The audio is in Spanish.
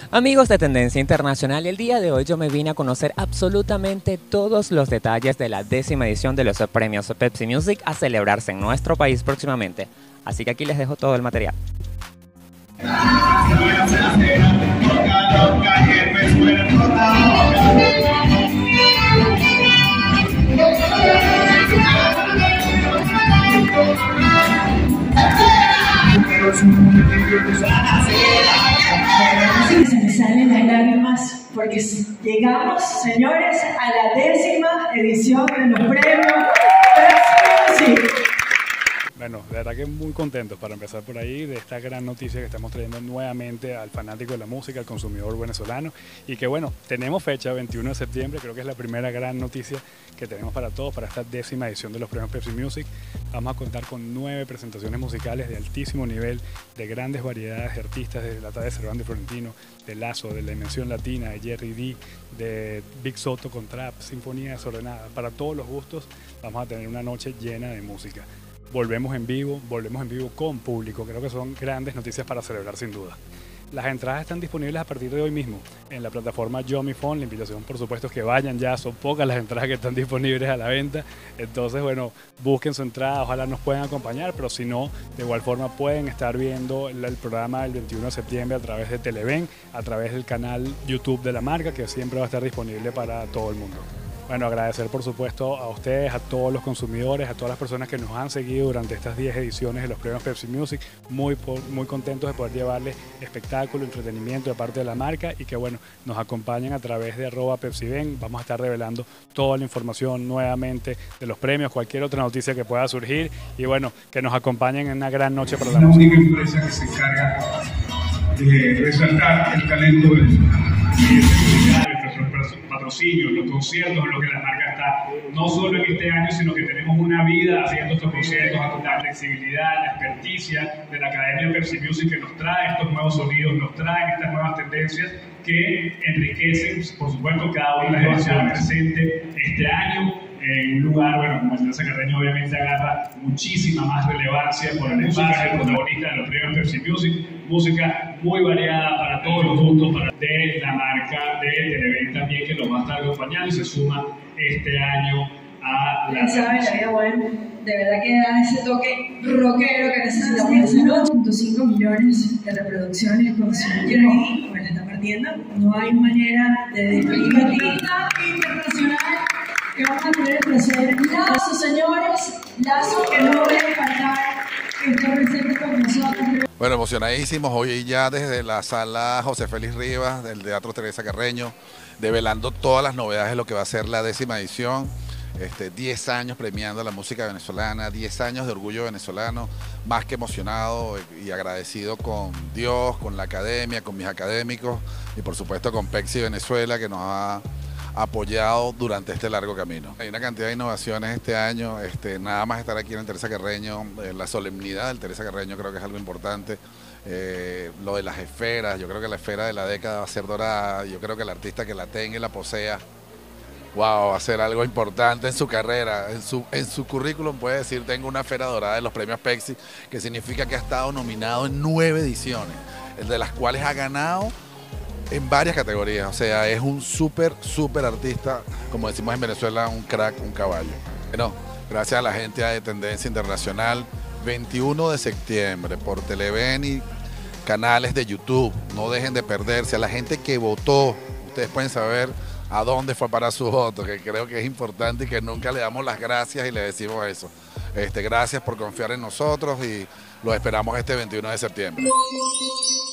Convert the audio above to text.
Amigos de Tendencia Internacional, el día de hoy yo me vine a conocer absolutamente todos los detalles de la 10ª edición de los premios Pepsi Music a celebrarse en nuestro país próximamente. Así que aquí les dejo todo el material. Se me salen las lágrimas porque llegamos, señores, a la 10ª edición de los premios Pepsi Music. Bueno, de verdad que muy contentos para empezar por ahí de esta gran noticia que estamos trayendo nuevamente al fanático de la música, al consumidor venezolano, y que bueno, tenemos fecha 21 de septiembre, creo que es la primera gran noticia que tenemos para todos, para esta 10ª edición de los premios Pepsi Music. Vamos a contar con 9 presentaciones musicales de altísimo nivel, de grandes variedades de artistas, desde la talla de Cervantes Florentino, de Lazo, de La Dimensión Latina, de Jerry D, de Big Soto con Trap, Sinfonía Desordenada. Para todos los gustos vamos a tener una noche llena de música. Volvemos en vivo con público, creo que son grandes noticias para celebrar sin duda. Las entradas están disponibles a partir de hoy mismo en la plataforma YoMeFun. La invitación por supuesto es que vayan ya, son pocas las entradas que están disponibles a la venta, entonces bueno, busquen su entrada, ojalá nos puedan acompañar, pero si no, de igual forma pueden estar viendo el programa del 21 de septiembre a través de Televen, a través del canal YouTube de la marca, que siempre va a estar disponible para todo el mundo. Bueno, agradecer por supuesto a ustedes, a todos los consumidores, a todas las personas que nos han seguido durante estas 10 ediciones de los premios Pepsi Music. Muy contentos de poder llevarles espectáculo, entretenimiento de parte de la marca y que bueno, nos acompañen a través de @PepsiVen. Vamos a estar revelando toda la información nuevamente de los premios, cualquier otra noticia que pueda surgir y bueno, que nos acompañen en una gran noche para la música. Es la única empresa que se encarga de resaltar el talento del patrocinios, los conciertos, en lo que la marca está, no solo en este año, sino que tenemos una vida haciendo estos conciertos, la flexibilidad, la experticia de la Academia Pepsi Music que nos trae estos nuevos sonidos, nos traen estas nuevas tendencias que enriquecen, por supuesto, cada una de las ediciones presente este año. En un lugar, bueno, como el Teresa Carreño obviamente agarra muchísima más relevancia por el espacio, el protagonista de los premios Pepsi Music, música muy variada para todos los gustos, de la marca de Televen también que nos va a estar acompañando y se suma este año a la... ¿Saben? La vida buena, de verdad que da ese toque rockero que necesitamos esa noche. 1.5 millones de reproducciones con su Jerry, pues la está partiendo. No hay manera de despedirla internacional. Que vamos a tener el placer. Lazo, señores, Lazo que no debe faltar, que esté presente con nosotros. Bueno, emocionadísimos hoy ya desde la sala José Félix Rivas del Teatro Teresa Carreño, develando todas las novedades de lo que va a ser la 10ª edición. 10 años premiando la música venezolana, 10 años de orgullo venezolano, más que emocionado y agradecido con Dios, con la academia, con mis académicos y por supuesto con Pepsi Venezuela que nos ha apoyado durante este largo camino. Hay una cantidad de innovaciones este año, nada más estar aquí en el Teresa Carreño, la solemnidad del Teresa Carreño creo que es algo importante, lo de las esferas, yo creo que la esfera de la década va a ser dorada, yo creo que el artista que la tenga y la posea, wow, va a ser algo importante en su carrera, en su currículum puede decir tengo una esfera dorada de los premios Pepsi, que significa que ha estado nominado en 9 ediciones, de las cuales ha ganado en varias categorías, o sea, es un súper artista, como decimos en Venezuela, un crack, un caballo. Bueno, gracias a la gente de Tendencia Internacional, 21 de septiembre por Televen y canales de YouTube, no dejen de perderse. A la gente que votó, ustedes pueden saber a dónde fue para su voto, que creo que es importante y que nunca le damos las gracias y le decimos eso. Gracias por confiar en nosotros y los esperamos este 21 de septiembre.